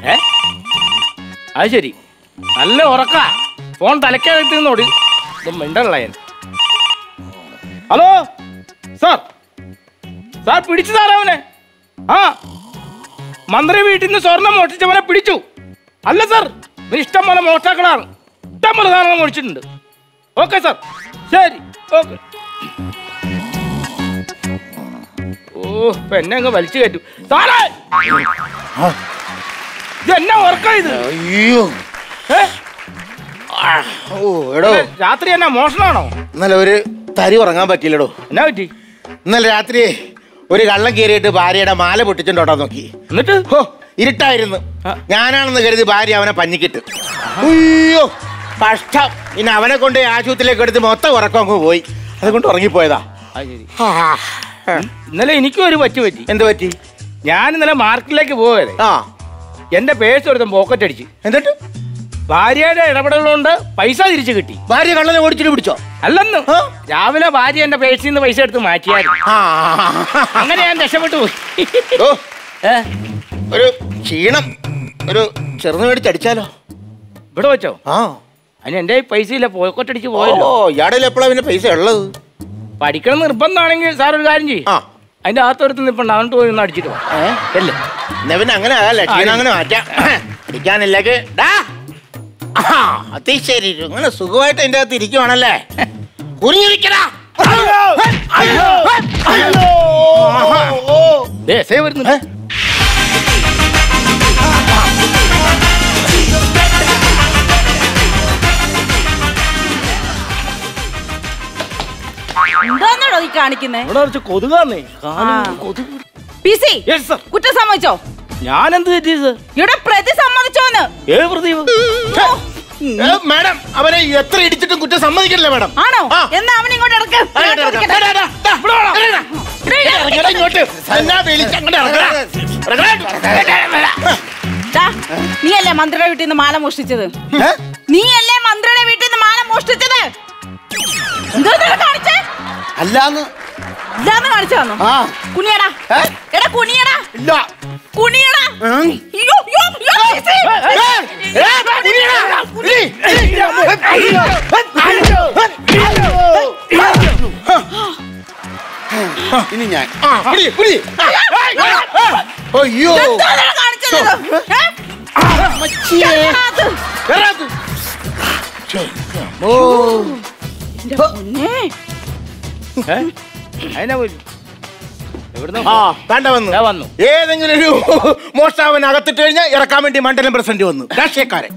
അത് ശരി, നല്ല ഉറക്ക. ഫോൺ തലക്കകത്ത് നോടി. മിണ്ടല്ല. ഹലോ സാർ, സാർ പിടിച്ചു സാറേ അവനെ. ആ, മന്ത്രി വീട്ടിൽ നിന്ന് സ്വർണം മോഷ്ടിച്ചവനെ പിടിച്ചു. അല്ല സാർ, ഇഷ്ടം പോലെ മോഷ്ടാക്കളാണ്, ഇഷ്ടം പോലെ സാധനങ്ങൾ മോഷിച്ചിട്ടുണ്ട്. ഓക്കെ സാർ, ശരി, ഓക്കെ. ഓ, ഇപ്പൊ എന്നെ അങ്ങ് വലിച്ചു കയറ്റും സാറേ. ഇത് എന്നാ ഉറക്കം ഇത്? അയ്യോ, രാത്രി എന്നാ മോഷണമാണോ? ഇന്നലെ ഒരു തരി ഉറങ്ങാൻ പറ്റിയില്ലടോ. എന്നാ പറ്റി? ഇന്നലെ രാത്രി ഒരു കള്ളം കയറിയിട്ട് ഭാര്യയുടെ മാല പൊട്ടിച്ചിട്ടോട്ടാ നോക്കി. എന്നിട്ട് ഇരുട്ടായിരുന്നു. ഞാനാണെന്ന് കരുതി ഭാര്യ അവനെ പഞ്ഞിക്കിട്ട്. അയ്യോ കഷ്ടം. പിന്നെ അവനെ കൊണ്ട് ആശുപത്രിയിലേക്ക് എടുത്ത് മൊത്തം ഉറക്കം അങ്ങ് പോയി. അതുകൊണ്ട് ഉറങ്ങിപ്പോയതാ. ഇന്നലെ എനിക്കും ഒരു പറ്റി. എന്ത് പറ്റി? ഞാൻ ഇന്നലെ മാർക്കറ്റിലേക്ക് പോയത്. എന്റെ പേഴ്സ് ഒരുത്തൻ പോക്കറ്റ് അടിച്ച്. എന്നിട്ട് ഭാര്യയുടെ ഇടപെടലുകൊണ്ട് പൈസ തിരിച്ചു കിട്ടി. ഭാര്യ കള്ളനെ ഓടിച്ചിട്ട് പിടിച്ചോ? അല്ലെന്ന്, രാവിലെ ഭാര്യ എന്റെ പേഴ്സിൽ നിന്ന് പൈസ എടുത്ത് മാറ്റിയായിരുന്നു. അങ്ങനെ ഞാൻ രക്ഷപ്പെട്ടു പോയി. ഒരു ക്ഷീണം, ഒരു ചെറുന്ന് മേടിച്ചടിച്ചാലോ? ഇവിടെ വെച്ചോ? അതിന് എന്റെ പൈസ ഇല്ല, പോക്കറ്റ് അടിച്ച് പോയല്ലോ. ഇയാടെ എപ്പോഴാ പിന്നെ പൈസ ഉള്ളത്? പഠിക്കണം നിർബന്ധമാണെങ്കിൽ സാർ ഒരു കാര്യം ചെയ്യും, അതിന്റെ അകത്തൊരുത്ത് നിപ്പുണ്ട്, അവൻ പോയി ഒന്ന് അടിച്ചിട്ട് അല്ലേ. പിന്നെ അങ്ങനെ ആകല്ലേ, ക്ഷീണം അങ്ങനെ മാറ്റാം. അടിക്കാനില്ലെങ്കിൽ ശരി, അങ്ങനെ സുഖമായിട്ട് എന്റെ അകത്ത് ഇരിക്കുവാണല്ലേ. കുനിഞ്ഞിരിക്കടാ. വരുന്നുണ്ട്. എന്താണോ ഈ കാണിക്കുന്നേ? കൊതുകാന്നേ. കുറ്റം സമ്മതിച്ചോ? ഞാനെന്ത് തെറ്റി? ഇവിടെ പ്രതി സമ്മതിച്ചോന്ന്. ഏത് പ്രതി? മാഡം, അവനെ എത്ര ഇടിച്ചിട്ടും കുറ്റം സമ്മതിക്കില്ല മാഡം. ആണോ? എന്നാ അവനെ ഇങ്ങോട്ട് ഇറക്ക്. നീയല്ലേ മന്ത്രിയുടെ വീട്ടിൽ നിന്ന് മാല മോഷ്ടിച്ചത്? നീയല്ലേ മന്ത്രിയുടെ വീട്ടിൽ നിന്ന് മാല മോഷ്ടിച്ചത്? എന്തോ കാണിച്ചേ? അല്ലാന്ന് കാണിച്ചാന്നോ? കുനിയടാ. എടാ കുനിയടാ. ഇല്ല കുനിയടാ. ഇനി ഞാൻ അയ്യോ വന്നു. ഏതെങ്കിലും ഒരു മോഷ്ടാവൻ അകത്തിട്ട് കഴിഞ്ഞാൽ ഇറക്കാൻ വേണ്ടി മണ്ഡലം പ്രസിഡന്റ് വന്നു. രാഷ്ട്രീയക്കാരൻ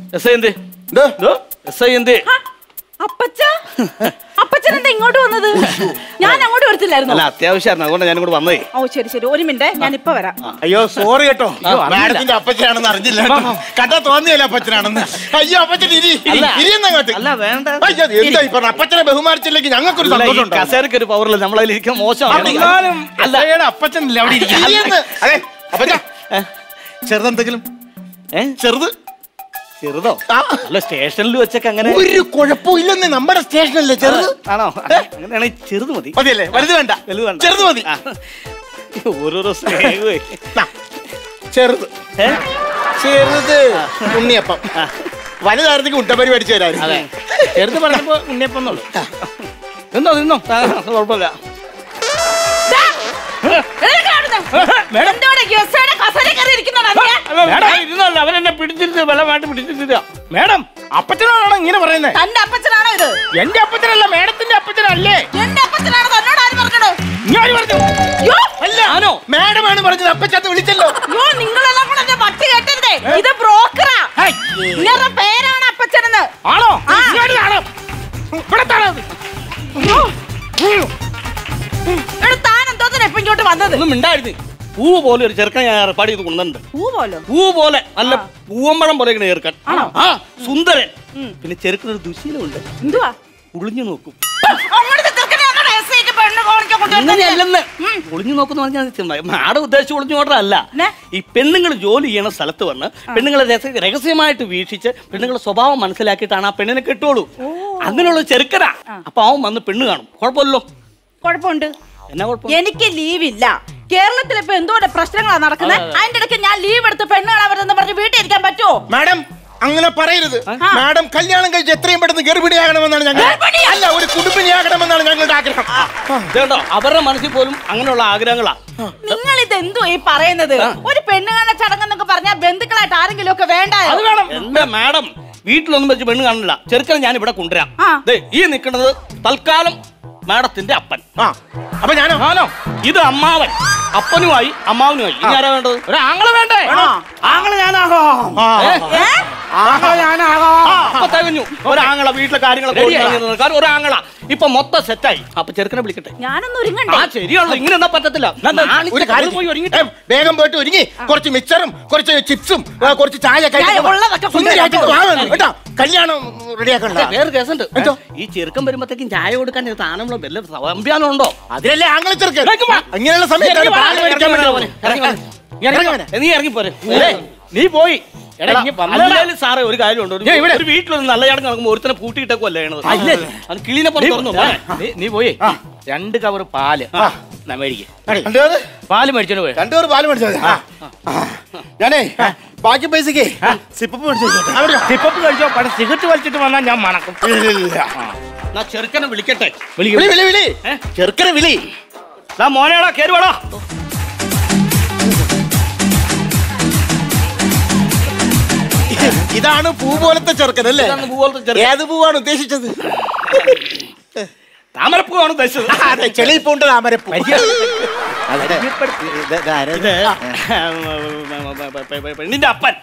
അപ്പച്ചനെന്താ ഇങ്ങോട്ട് വന്നത്? ഞാൻ അങ്ങോട്ട് വരത്തില്ലായിരുന്നു. അത്യാവശ്യമായിരുന്നു, അതുകൊണ്ട് ഞാൻ ഇങ്ങോട്ട് വന്നേ. ഓ ശരി ശരി, ഒരു മിനിറ്റ്, ഞാൻ ഇപ്പൊ വരാം. അയ്യോ സോറി കേട്ടോ, മാഡത്തിന്റെ അപ്പച്ചനാണെന്ന് അറിഞ്ഞില്ല. കണ്ടാ തോന്നിയല്ലോ അപ്പച്ചനാണെന്ന്. അയ്യോ അപ്പച്ചൻ ഇരിയങ്ങോട്ട്. എന്താ ഇപ്പൊ അപ്പച്ചനെ ബഹുമാനിച്ചില്ലെങ്കിൽ ഞങ്ങൾക്കൊരു സന്തോഷം. കസേരക്കൊരു പവറില്ല, നമ്മളതിലിരിക്കാൻ മോശമാണ്. അപ്പച്ചനില്ല അവിടെ ഇരിക്കും. അതെ അപ്പച്ച, ചെറുതെന്തെങ്കിലും? ചെറുത് ചെറുതോ? അല്ല, സ്റ്റേഷനിൽ വെച്ചൊക്കെ അങ്ങനെ ഒരു കുഴപ്പമില്ലെന്ന്. നമ്മുടെ സ്റ്റേഷനല്ലേ ചെറുത്? ആണോ? അങ്ങനെയാണെങ്കിൽ ചെറുത് മതി. മതിയല്ലേ? വലുത് വേണ്ട, ചെറുത് മതി. ഓരോരോ സ്നേഹമേ. ചെറുത് ചെറുത് ഉണ്ണിയപ്പം. വലുതായിരുന്നെങ്കിൽ ഉണ്ടപ്പരി മേടിച്ചു തരാം. അതെ, ചെറുത് പറഞ്ഞപ്പോ ഉണ്ണിയപ്പം എന്നുള്ളു. നിന്നോ നിന്നോ, കുഴപ്പമില്ല. അവനെന്നെ പിടിച്ചിരുത്ത് ബലമായിട്ട് പിടിച്ചിരുത്തില്ല. മേഡം, അപ്പച്ചനാണോ ഇങ്ങനെ പറയുന്നത്? തന്റെ അപ്പച്ചനാണോ ഇത്? എന്റെ അപ്പച്ചനല്ല, മേഡത്തിന്റെ അപ്പച്ചനല്ലേ? എന്റെ അപ്പച്ചനാണോ? തന്നോട് ആര് പറഞ്ഞോ? ഞാൻ പറഞ്ഞു. ആണോ? മാഡമാണ് പറഞ്ഞത്. അപ്പച്ചത്ത് വിളിച്ചല്ലോ. നിങ്ങളെല്ലാം കൂടെ എന്റെ പട്ടി കേട്ടരുതേ. ഇത് ബ്രോക്കറാ. നിങ്ങളുടെ പേരാണ് അപ്പച്ചനെന്ന്. ആണോ? താൻ എന്തോന്നിനാ ഇപ്പൊ ഇങ്ങോട്ട് വന്നത്? ഒന്നും മിണ്ടായിരുന്നു. പൂ പോലെ ഒരു ചെറുക്കൻ ഞാൻ ഏർപ്പാട് ചെയ്ത് കൊണ്ടുവന്നിട്ടുണ്ട്. പൂ പോലെ നല്ല പൂവമ്പഴം പോലെ ചെറുക്കൻ. സുന്ദരൻ. പിന്നെ ചെറുക്കനൊരു ദുശീലമുണ്ട്. എന്തുവാ? ഒളിഞ്ഞു നോക്കും. അങ്ങനെയല്ലെന്ന്. ഒളിഞ്ഞു നോക്കുന്ന പറഞ്ഞാൽ ആടെ ഉദ്ദേശിച്ച് ഒളിഞ്ഞു നോട്ടല്ല. ഈ പെണ്ണുങ്ങൾ ജോലി ചെയ്യണ സ്ഥലത്ത് വന്ന് പെണ്ണുങ്ങളെ രഹസ്യമായിട്ട് വീക്ഷിച്ച് പെണ്ണുങ്ങളുടെ സ്വഭാവം മനസ്സിലാക്കിയിട്ടാണ് ആ പെണ്ണിനെ കെട്ടുള്ളൂ. അങ്ങനെയുള്ള ചെറുക്കനാ. അപ്പൊ അവൻ വന്ന് പെണ്ണ് കാണും. കുഴപ്പമില്ലല്ലോ? കുഴപ്പമുണ്ട്. എന്നാ കുഴപ്പം? എനിക്ക് ലീവില്ല. കേരളത്തിൽ ഇപ്പൊ എന്തോടെ പ്രശ്നങ്ങളാണ് നടക്കുന്നത്. അതിന്റെ ഇടയ്ക്ക് ഞാൻ ലീവ് എടുത്ത് പെണ്ണ് കാണാൻ വരുന്ന പറഞ്ഞ് വീട്ടിൽ ഇരിക്കാൻ പറ്റുമോ? മാഡം അങ്ങനെ പറയരുത്. മാഡം കല്യാണം കഴിച്ച് എത്രയും പെട്ടെന്ന് ഗർഭിണിയാകണമെന്നാണ് ഞങ്ങൾ അല്ല ഒരു കുടുംബിനിയാകണമെന്നാണ് ഞങ്ങളുടെ ആഗ്രഹം. അവരുടെ മനസ്സിൽ പോലും അങ്ങനെയുള്ള ആഗ്രഹങ്ങളാ. നിങ്ങൾ ഇത് എന്തോ ഈ പറയുന്നത്? ഒരു പെണ്ണുകാണ ചടങ്ങെന്നൊക്കെ പറഞ്ഞാൽ ബന്ധുക്കളായിട്ട് ആരെങ്കിലും ഒക്കെ വേണ്ടായോ? അത് വേണം. എന്താ മാഡം വീട്ടിലൊന്നും വെച്ച് പെണ്ണ് കാണില്ല. ചെറുക്കനെ ഞാൻ ഇവിടെ കൊണ്ടുവരാം. ഈ നിൽക്കുന്നത് തൽക്കാലം മാഡത്തിന്റെ അപ്പൻ. അപ്പൊ ഞാനോ? ഇത് അമ്മാവൻ. അപ്പനുമായി അമ്മാവനുമായി. ഇനി ആരാ വേണ്ടത്? ഒരു ആങ്ങളെ വേണ്ടേ? ആങ്ങളെ ഞാനാകാം. അപ്പൊ തികഞ്ഞു. ഒരാങ്ങള വീട്ടിലെ കാര്യങ്ങളൊക്കെ ഒരാങ്ങള ഇപ്പൊ മൊത്തം സെറ്റായി. അപ്പൊ ചെറുക്കനെ വിളിക്കട്ടെ. ഞാനൊന്നും ഒരുങ്ങണ്ടേ? ശരിയാണല്ലോ. ഇങ്ങനെ എന്നാ പറ്റത്തില്ല. പോയി ഒരുങ്ങിട്ടെ. വേഗം പോയിട്ട് ഒരുങ്ങി കുറച്ച് മിക്സറും കുറച്ച് ചിപ്സും കുറച്ച് ചായ കേട്ടോ. കല്യാണം റെഡിയാക്കണ്ട. വേറെ കേസുണ്ട്. ഈ ചെറുക്കൻ വരുമ്പോഴത്തേക്കും ചായ കൊടുക്കാൻ താനുള്ള വല്ല സംവിധാനം ഉണ്ടോ? അതിലല്ലേ ആങ്ങളെ ചെറുക്കൻ. അങ്ങനെയുള്ള സമയത്ത് നീ ഇറങ്ങിപ്പോരെ. നീ പോയി സാറേ ഒരു കാര്യമുണ്ട്. ഒരു വീട്ടിലൊന്നും നല്ല ചടങ്ങ് നടക്കുമ്പോൾ ഒരുത്തനെ പൂട്ടിയിട്ടേക്കല്ലേ അത് കിളിനെ തുറന്നു. നീ പോയി 2 കവർ പാല് മേടിക്കേ. പാല് മേടിച്ചോ പോയി. 2 കവർ പാല് മേടിച്ചോ. ഞാനേ ബാക്കി പൈസക്ക് സിപ്പപ്പ് കഴിച്ചോ. പല സിഗരറ്റ് വലിച്ചിട്ട് വന്നാൽ ഞാൻ മണക്കും. ചെറുക്കനെ വിളിക്കട്ടെ. ചെറുക്കനെ വിളി. മോനേടാ കേറുവാടാ. ഇതാണ് പൂ പോലത്തെ ചെറുക്കൻ അല്ലേ? ഏത് പൂവാണ് ഉദ്ദേശിച്ചത്? താമരപ്പൂവാണ് ഉദ്ദേശിച്ചത്. ചെളിപ്പൂണ്ട് താമരപ്പൂ. പെണ്ണിന്റെ അപ്പൻ.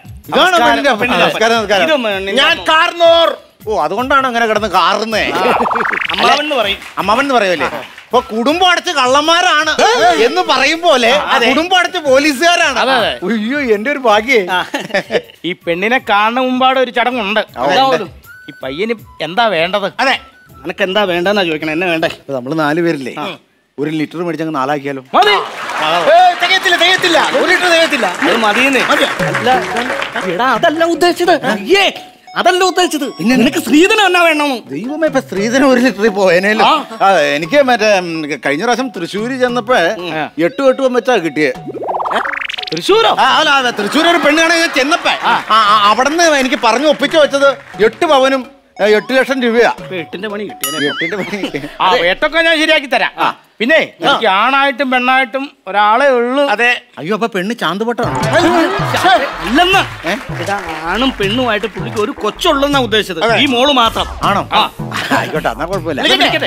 ഞാൻ കാർന്നോർ. ഓ അതുകൊണ്ടാണ് അങ്ങനെ കിടന്ന് കാറുന്നേ. അമ്മാവൻ പറയും. അമ്മാവൻ എന്ന് പറയുമല്ലേ? ഇപ്പൊ കുടുംബം അടച്ച് കള്ളന്മാരാണ് എന്ന് പറയും പോലെ കുടുംബം അടച്ച് പോലീസുകാരാണ്. അയ്യോ എന്റെ ഒരു ഭാഗ്യേ. ഈ പെണ്ണിനെ കാണുന്ന മുമ്പാടെ ഒരു ചടങ്ങുണ്ട്. ഈ പയ്യന് എന്താ വേണ്ടത്? അതെ നിനക്ക് എന്താ വേണ്ടെന്നാ ചോദിക്കണം. എന്നെ വേണ്ടേ? നമ്മള് 4 പേരില്ലേ? 1 ലിറ്റർ മേടിച്ചങ്ങ് 4 ആക്കിയാലോ? തികയത്തില്ല 1 ലിറ്റർ തികയത്തില്ല. അത് മതിയെന്നേ. അതല്ല ഉദ്ദേശിച്ചത്. അതല്ല ഉദ്ദേശിച്ചത്. പിന്നെ നിനക്ക് സ്ത്രീധനം എന്നാ വേണം? ദൈവമേ ഇപ്പൊ സ്ത്രീധനം 1 ലിറ്ററിൽ പോയനല്ലോ. എനിക്ക് മറ്റേ കഴിഞ്ഞ പ്രാവശ്യം തൃശ്ശൂര് ചെന്നപ്പോ 8 കെട്ടുവൻ വെച്ചാ കിട്ടിയേ. തൃശ്ശൂരോ? അല്ല തൃശ്ശൂർ ഒരു പെണ്ണാണ് ഞാൻ ചെന്നപ്പോ. അവിടുന്ന് എനിക്ക് പറഞ്ഞു ഒപ്പിച്ചു വെച്ചത് 8 പവനും 8 ലക്ഷം രൂപയാ. 8ന്റെ പണി കിട്ടിയ. 8ന്റെ പണി 8ഒക്കെ ഞാൻ ശരിയാക്കി തരാം. പിന്നെ എനിക്ക് ആണായിട്ടും പെണ്ണായിട്ടും ഒരാളെ ഉള്ളൂ. അതെ. അയ്യോ അപ്പൊ പെണ്ണ് ചാന്തുപൊട്ടാണ് അല്ലെന്ന്. ആണും പെണ്ണുമായിട്ട് പുള്ളിക്ക് ഒരു കൊച്ചുള്ളെന്നാ ഉദ്ദേശിച്ചത്. ഈ മോള് മാത്രം. ആണോ? ആയിക്കോട്ടെ എന്നാ കുഴപ്പമില്ല.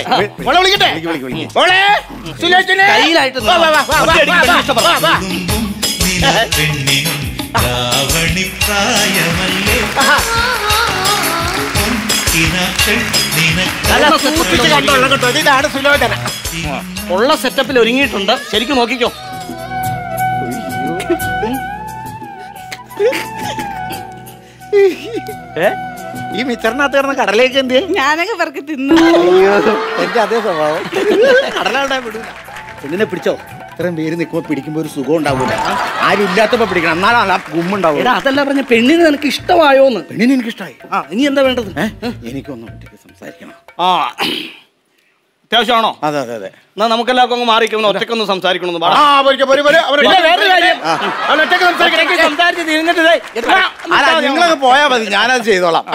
കയ്യിലായിട്ട് ഇതാണ് സുലോചന. ഉള്ള സെറ്റപ്പിൽ ഒരുങ്ങിയിട്ടുണ്ട്. ശരിക്കും നോക്കിക്കോ. ഈ മിച്ചറിനകത്ത് കിടന്ന കടലേക്ക് എന്ത് ഞാനൊക്കെ പേർക്ക് തിന്നു. എന്റെ അതേ സ്വഭാവം. കടലാണ്ടാ വിടൂല. പെണ്ണിനെ പിടിച്ചോ? ഇത്രയും പേര് നിൽക്കുമ്പോ പിടിക്കുമ്പോ ഒരു സുഖം ഉണ്ടാവൂല. ആരും ഇല്ലാത്തപ്പോ പിടിക്കണം. എന്നാലാണ് ആ ഗുമ്മുണ്ടാവും. അതല്ല പറഞ്ഞ പെണ്ണിന് നിനക്ക് ഇഷ്ടമായോന്ന്? പെണ്ണിന് എനിക്ക് ഇഷ്ടമായി. ഇനി എന്താ വേണ്ടത്? എനിക്കൊന്നും ഒറ്റയ്ക്ക് സംസാരിക്കണം. അത്യാവശ്യമാണോ? അതെ അതെ അതെ. എന്നാ നമുക്കെല്ലാവർക്കും അങ്ങ് മാറിക്കുന്നു. ഒറ്റക്കൊന്ന് സംസാരിക്കണമെന്ന് നിങ്ങളൊക്കെ പോയാ മതി. ഞാനത് ചെയ്തോളാം.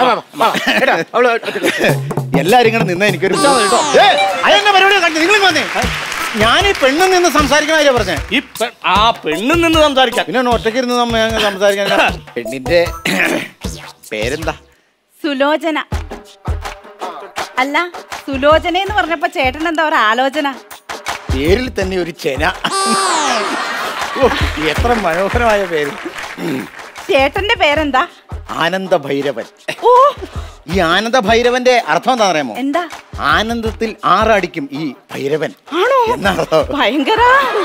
എല്ലാരും ഇങ്ങനെ നിന്ന എനിക്കൊരു പരിപാടി കണ്ടു. നിങ്ങൾ വന്നേ. ഞാൻ ഈ പെണ്ണിൽ നിന്ന് സംസാരിക്കണ പറഞ്ഞേ. ഈ പെണ്ണിൽ നിന്ന് സംസാരിക്കാം. പിന്നെ ഒറ്റയ്ക്ക് ഇരുന്ന് സംസാരിക്കാൻ. പെണ്ണിന്റെ പേരെന്താ? സുലോചന. അല്ല സുലോചന എന്ന് പറഞ്ഞപ്പോ ചേട്ടൻ എന്താ ഒരു ആലോചന? പേരിൽ തന്നെ ഒരു ചെന. എത്ര മനോഹരമായ പേര്. ചേട്ടന്റെ പേരെന്താ? ആനന്ദ ഭൈരവൻ. ഓ ഈ ആനന്ദ ഭൈരവന്റെ അർത്ഥം എന്താ അറിയാമോ? എന്താ? ആനന്ദത്തിൽ ആറടിക്കും ഈ ഭൈരവൻ. ആണോ? എന്നാണോ? ഭയങ്കര.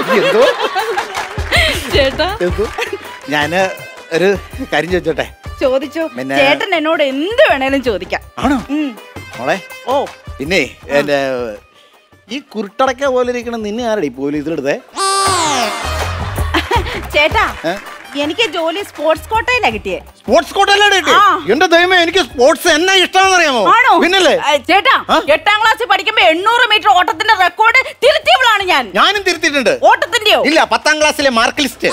ചേട്ടാ ഞാന് ഒരു കാര്യം ചോദിച്ചോട്ടെ? ചോദിച്ചോ. ചേട്ടൻ എന്നോട് എന്ത് വേണേലും ചോദിക്കാം. ആണോ മോളെ? ഓ പിന്നെ എന്റെ ഈ കുരുട്ടടക്ക പോലെ ഇരിക്കണം നിന്നെ ആരടി പോലീസിലെടുത്തേ? ചേട്ടാ എനിക്ക് ജോലി സ്പോർട്സ് കോട്ടയിലാ കിട്ടിയേ. സ്പോർട്സ് കോട്ടയിലാണ് കിട്ടിയത്? എന്റെ ദൈവമേ, എനിക്ക് സ്പോർട്സ് എന്നാ ഇഷ്ടമാണെന്ന് അറിയാമോ? പിന്നല്ലേ ചേട്ടാ, 8ാം ക്ലാസ്സിൽ പഠിക്കുമ്പോ 800 മീറ്റർ ഓട്ടത്തിന്റെ റെക്കോർഡ് തിരുത്തിയവളാണ് ഞാൻ. ഞാനും തിരുത്തിയിട്ടുണ്ട്. ഓട്ടത്തിന്റെയോ? ഇല്ല, 10ാം ക്ലാസ്സിലെ മാർക്ക് ലിസ്റ്റ്.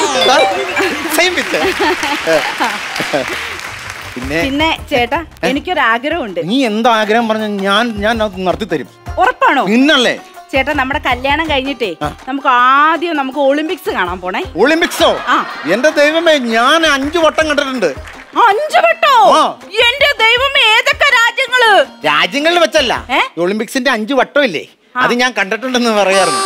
പിന്നെ ചേട്ടാ, എനിക്കൊരു ആഗ്രഹമുണ്ട്. നീ എന്താ ആഗ്രഹം പറഞ്ഞ ഞാൻ നടത്തി തരും. ഉറപ്പാണോ? പിന്നല്ലേ. ചേട്ടാ, നമ്മുടെ കല്യാണം കഴിഞ്ഞിട്ടേ നമുക്ക് ഒളിമ്പിക്സ് കാണാൻ പോണേ. ഒളിമ്പിക്സോ? എന്റെ ദൈവമേ, ഞാൻ 5 വട്ടം കണ്ടിട്ടുണ്ട്. 5 വട്ടോ? എന്റെ ദൈവമേ, ഏതൊക്കെ രാജ്യങ്ങള്? രാജ്യങ്ങളിൽ വെച്ചല്ല, ഒളിമ്പിക്സിന്റെ 5 വട്ടം ഇല്ലേ, അത് ഞാൻ കണ്ടിട്ടുണ്ടെന്ന് പറയാറുണ്ട്.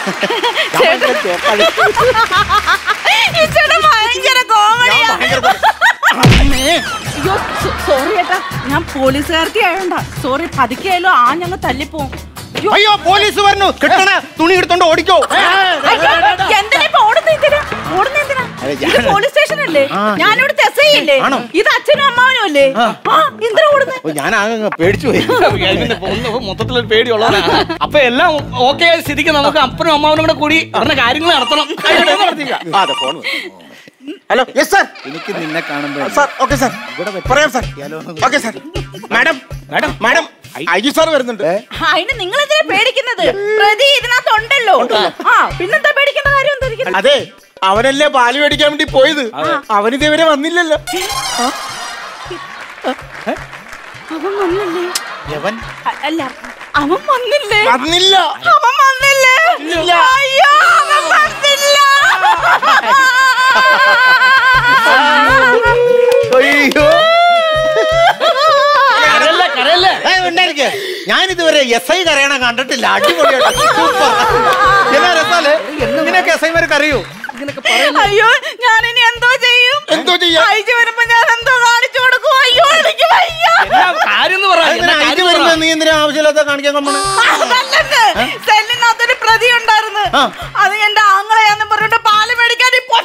സോറി ചേട്ടാ, ഞാൻ പോലീസുകാർക്ക് ആയോണ്ടാ. സോറി, പതുക്കെയായാലും ഞങ്ങൾ തല്ലിപ്പോവും. അയ്യോ, പോലീസ് പറഞ്ഞു, കിട്ടണ തുണി എടുത്തോണ്ട് ഓടിക്കോ. പോലീസ് സ്റ്റേഷൻ അല്ലേ? ഞാനിവിടുത്തെ SI അല്ലേ? ഇത് അച്ഛനും അമ്മാവനും അല്ലേ? എന്തിനാ ഓടുന്നത്? ഞാൻ പേടിച്ചു പോയി. മൊത്തത്തിലൊരു പേടിയുള്ളതാണ്. അപ്പൊ എല്ലാം ഓക്കെ ആയ സ്ഥിതിക്ക് നമുക്ക് അപ്പനും അമ്മാവനും കൂടെ കൂടി പറഞ്ഞ കാര്യങ്ങൾ നടത്തണം. Hello, yes sir. എനിക്ക് നിന്നെ കാണുമ്പോൾ സാർ. ഓക്കെ സാർ, പറയാം sir. Okay sir. Madam IG sir വരുന്നുണ്ട്. അതിന് നിങ്ങൾ എന്തിനാ പേടിക്കുന്നത്? പ്രതി ഇതിനകത്തുണ്ടല്ലോ. പിന്നെന്താ പേടിക്കേണ്ട കാര്യം? അതെ, അവനല്ലേ പാല് മേടിക്കാൻ വേണ്ടി പോയത്. അവനിതേവരെ വന്നില്ലല്ലോ. അവൻ വന്നില്ലേ? അല്ല, അവൻ വന്നില്ലേ? വന്നില്ല. അവൻ വന്നില്ലേ? അയ്യോ, അവൻ വന്നില്ല. അയ്യോ, ഞാൻ ഇതുവരെ SI കരയണ കണ്ടിട്ടില്ല. അടിപൊളിയായിട്ട് SI കരയൂ. അയ്യോ, ഞാനിനി എന്തോ ചെയ്യും? IG വരുമ്പോ ഞാൻ എന്തോ കാണിച്ചു കൊടുക്കും. അയ്യോ, എനിക്ക് വയ്യ. നീ എന്തിനാ ആവശ്യമില്ലാത്ത കാണിക്കാൻ കൊണ്ടേ? സെല്ലിനകത്തൊരു പ്രതി ഉണ്ടായിരുന്നു. അത് എന്റെ ആങ്ങളെയാന്ന് പറഞ്ഞിട്ട് പാല് മേടിക്കാൻ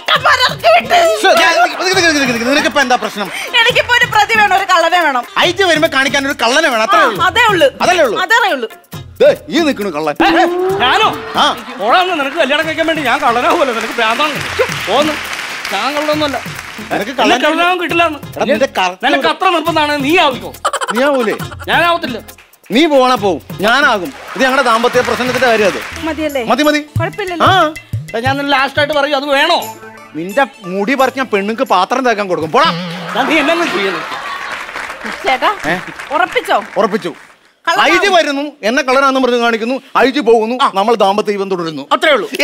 നിനക്കിപ്പോ എന്താ പ്രശ്നം? എനിക്കിപ്പോ ഒരു പ്രതി വേണം, ഒരു കള്ളനെ വേണം. IG വരുമ്പോ കാണിക്കാൻ ഒരു കള്ളനെ വേണം. അതേ ഉള്ളൂ. അതല്ലേ ഉള്ളൂ. ഈ നിൽക്കണു കള്ളൻ. ഞാനോ? ഓളാന്ന് നിനക്ക് കല്യാണം കഴിക്കാൻ വേണ്ടി ഞാൻ കള്ളനാവുമല്ലോ. നിനക്ക് ഭ്രാന്താണ്. പോന്ന്, ഞാൻ കള്ളൊന്നുമല്ല. നിനക്ക് കള്ളനാവും കിട്ടില്ല. നിനക്ക് അത്ര നിർബന്ധമാണ്. നീ ആവിക്കോ? നീ ആവൂലേ? ഞാനാവത്തില്ല. നീ പോണ പോവും, ഞാനാകും. ഇത് ഞങ്ങളുടെ ദാമ്പത്യ പ്രശ്നത്തിന്റെ കാര്യം. അത് മതിയല്ലേ? മതി. കുഴപ്പമില്ലല്ലോ. ഞാൻ ലാസ്റ്റ് ആയിട്ട് പറയും, അത് വേണോ? നിന്റെ മുടി പറിച്ച പെണ്ണുക്ക് പാത്രം തേക്കാൻ കൊടുക്കും. പോടാ. നീ എന്നെ ചെയ്യുന്നു ചേട്ടാ? ഉറപ്പിച്ചു. IG വരുന്നു, എന്നെ കളറാന്ന് പറഞ്ഞ് കാണിക്കുന്നു. IG പോകുന്നു, നമ്മൾ ദാമ്പത്യ ജീവൻ തുടരുന്നു. അത്രേ ഉള്ളൂ.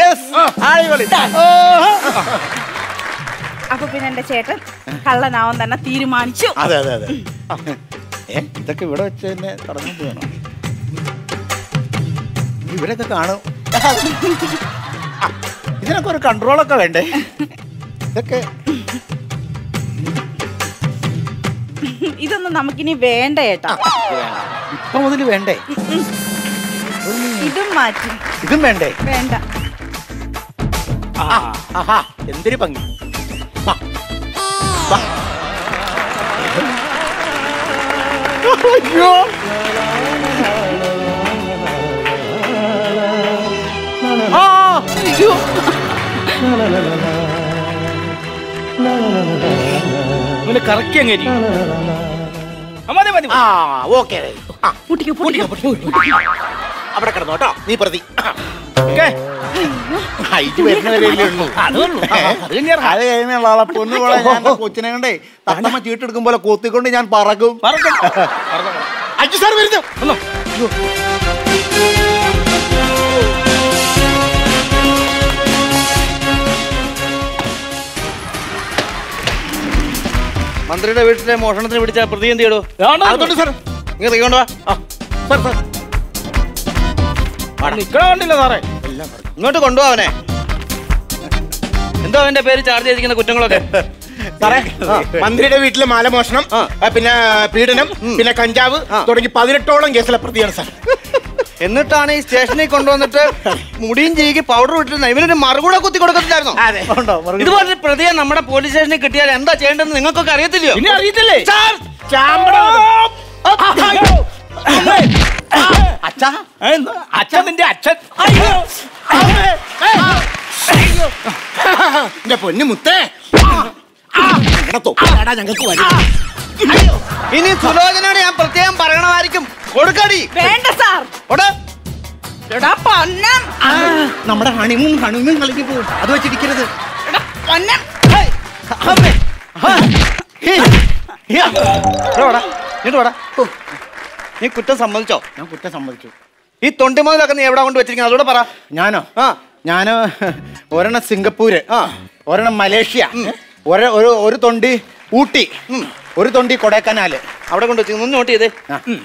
അപ്പൊ പിന്നെ എന്റെ ചേട്ടൻ കള്ളനാവാൻ തന്നെ തീരുമാനിച്ചു. അതെ. ഇതൊക്കെ ഇവിടെ വെച്ച് തന്നെ തടഞ്ഞു പോകണം. ഇവരൊക്കെ കാണും. ഇതിനൊക്കെ ഒരു കൺട്രോളൊക്കെ വേണ്ടേ? ഇതൊക്കെ ഇതൊന്നും നമുക്കിനി വേണ്ട ചേട്ടാ. ഇപ്പൊ മുതൽ വേണ്ടേ? ഇതും മാറ്റി. ഇതും വേണ്ടേ? വേണ്ട. എന്തൊരു ഭംഗി. അയ്യോ, കറക്കി അങ്ങേരി. അവിടെ കിടന്നോട്ടോ, നീ പ്രതി. കൊച്ചിനെ കണ്ടേ തത്തമ്മ ചീട്ടെടുക്കും പോലെ കൊത്തിക്കൊണ്ട് ഞാൻ പറക്കും. അജി സാർ വരുന്നു. മന്ത്രിയുടെ വീട്ടിലെ മോഷണത്തിന് പിടിച്ച പ്രതി എന്ത് ചെയ്യടോ? സാർ ഇങ്ങനെ കൊണ്ടുവാ. നിക്കണ കണ്ടില്ല സാറേ, ഇങ്ങോട്ട് കൊണ്ടുപോവനെ. എന്തോ അവന്റെ പേര് ചാർജ് ചെയ്തിരിക്കുന്ന കുറ്റങ്ങളൊക്കെ? സാറേ, മന്ത്രിയുടെ വീട്ടിലെ മാലമോഷണം, പിന്നെ പീഡനം, പിന്നെ കഞ്ചാവ് തുടങ്ങി 18ഓളം കേസിലെ പ്രതിയാണ് സാർ. എന്നിട്ടാണ് ഈ സ്റ്റേഷനിൽ കൊണ്ടുവന്നിട്ട് മുടിയും ചീകി പൗഡർ ഇട്ടിരുന്ന ഇവനൊരു മറുകൂടെ കുത്തി കൊടുക്കത്തില്ലായിരുന്നോ? ഇതുപോലെ പ്രതിയെ നമ്മുടെ പോലീസ് സ്റ്റേഷനിൽ കിട്ടിയാൽ എന്താ ചെയ്യേണ്ടതെന്ന് നിങ്ങൾക്കൊക്കെ അറിയത്തില്ലയോ? ഇനി അറിയത്തില്ലേ? അച്ഛൻ നിന്റെ അച്ഛൻ. എന്റെ പൊന്നു മുത്തേ ഞങ്ങൾക്ക് ഇനി സുലോചനയോട് ഞാൻ പ്രത്യേകം പറയണമായിരിക്കും. കൊടുക്കടി. വേണ്ട സാർ. നമ്മുടെ ഹണിമൂൺ കളിക്ക് പോകും. അത് വെച്ചിരിക്കരുത്. നീ കുറ്റം സമ്മതിച്ചോ? ഞാൻ കുറ്റം സമ്മതിച്ചു. ഈ തൊണ്ടിമുതലൊക്കെ നീ എവിടെ കൊണ്ട് വെച്ചിരിക്കുന്നത്? അതോടെ പറ. ഞാനോ? ഞാന് ഒരെണ്ണം സിംഗപ്പൂര്, ഒരെണ്ണം മലേഷ്യ, ഒരു തൊണ്ടി ഊട്ടി, ഒരു തൊണ്ടി കൊടൈക്കനാല്. അവിടെ കൊണ്ട് വെച്ചു. ഒന്ന് നോട്ട് ചെയ്തേ.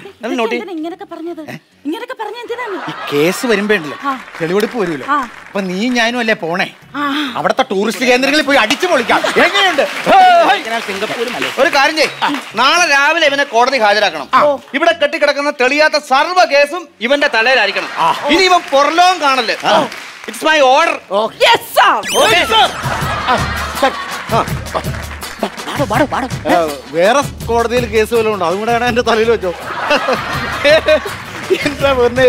ഈ കേസ് വരുമ്പോണ്ടല്ലോ, തെളിവെടുപ്പ് വരുമല്ലോ, അപ്പൊ നീ ഞാനും അല്ലേ പോണേ. അവിടത്തെ ടൂറിസ്റ്റ് കേന്ദ്രങ്ങളിൽ പോയി അടിച്ചു പൊളിക്കാം. എങ്ങനെയുണ്ട്? ഒരു കാര്യം ചെയ്യ്, നാളെ രാവിലെ ഇവനെ കോടതി ഹാജരാക്കണം. ഇവിടെ കെട്ടിക്കിടക്കുന്ന തെളിയാത്ത സർവ്വ കേസും ഇവന്റെ തലയിലായിരിക്കണം. ഇനി ഇവൻ പുറലോകം കാണല്ലേ. It's my order. വേറെ കോടതിയിൽ കേസ് വല്ലതും ഉണ്ടോ? അതും കൂടെ വേണം എന്റെ തലയിൽ വെച്ചോ. എന്താ പറഞ്ഞേ?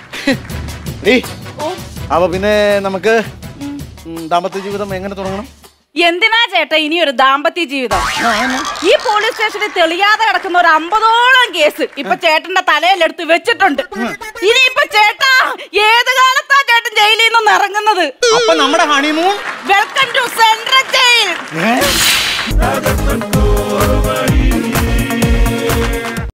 അപ്പൊ പിന്നെ നമുക്ക് ദാമ്പത്യ ജീവിതം എങ്ങനെ തുടങ്ങണം? എന്തിനാ ചേട്ടാ ഇനി ഒരു ദാമ്പത്യ ജീവിതം? ഈ പോലീസ് സ്റ്റേഷനിൽ തെളിയാതെ കിടക്കുന്ന ഒരു 50ഓളം കേസ് ഇപ്പൊ ചേട്ടന്റെ തലയിലെടുത്ത് വെച്ചിട്ടുണ്ട്. ഇനിയിപ്പൊ ചേട്ടാ ഏത് കാലത്താ ചേട്ടൻ ജയിലിൽ നിന്നും ഇറങ്ങുന്നത്? അപ്പൊ നമ്മുടെ honeymoon welcome to central jail.